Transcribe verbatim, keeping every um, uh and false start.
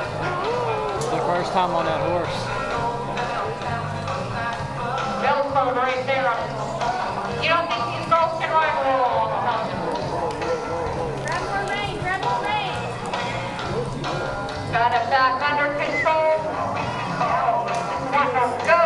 It's their first time on that horse. Bell's right there. You don't think these girls can ride a little on the mountain? Grab more rein, grab more rein. Got it back under control. One, go.